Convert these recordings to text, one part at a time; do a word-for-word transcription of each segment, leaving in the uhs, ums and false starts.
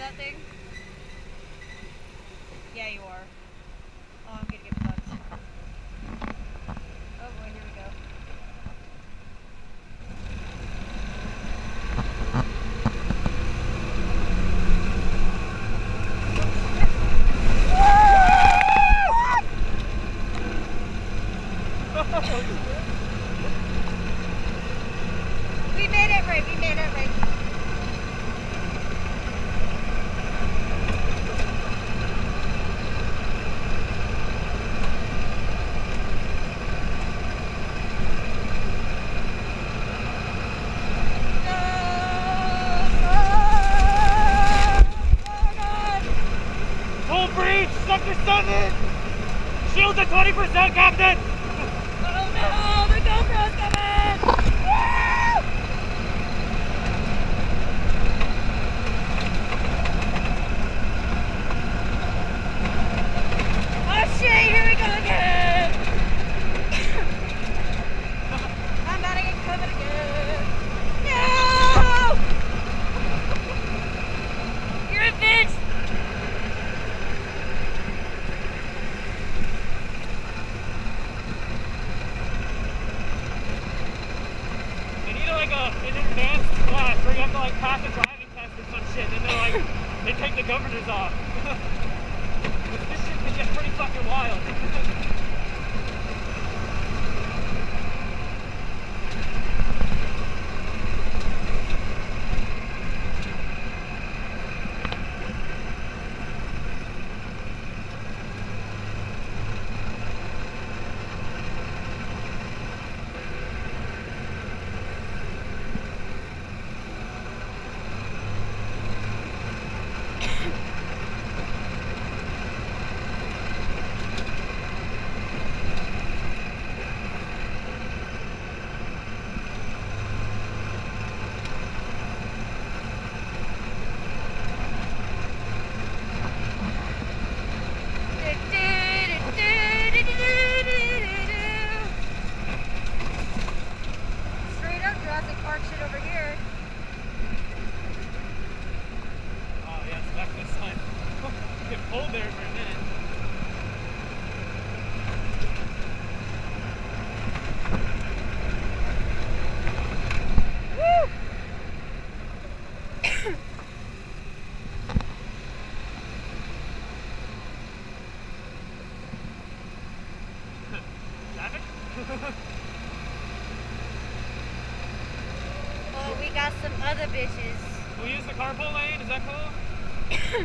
that thing? Yeah, you are. Oh, I'm gonna get fucked. Oh boy, here we go. We made it right, we made it right. Full breach, sector seven! Shields at twenty percent, Captain! Oh no, the GoPro's coming! Oh shit, here we go again! I'm about to get covered again! No! You're a bitch! They need like a, an advanced class where you have to like pass a driving test or some shit, and then like, they take the governors off. This shit can get pretty fucking wild. Straight up Jurassic Park shit over here. Oh yes, back this time. Get pulled there for a minute. Woo! Traffic? Oh, we got some other bitches. We use the carpool lane, is that cool?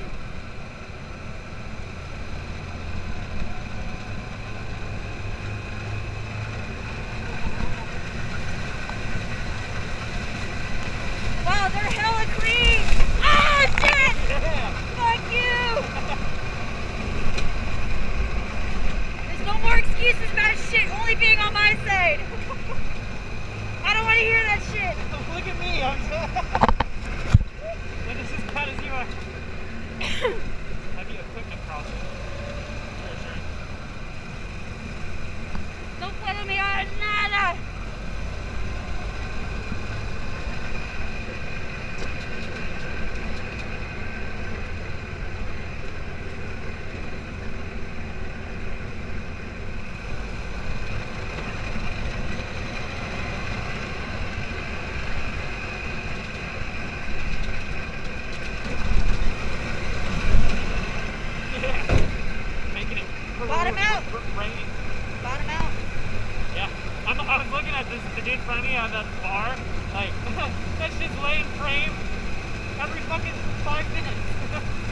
Wow, they're hella clean! Ah, shit! Yeah! Fuck you! There's no more excuses about shit only being on my side. I don't want to hear that shit. Look at me, I'm so... When it's as bad as you are. Heavy equipment crossing. Sure, sure. Don't play with me on nada. Making it Bottom out. raining. Bottom out. Yeah. I'm, I was looking at this, the dude in front of me on that bar. Like, that shit's laying frame every fucking five minutes.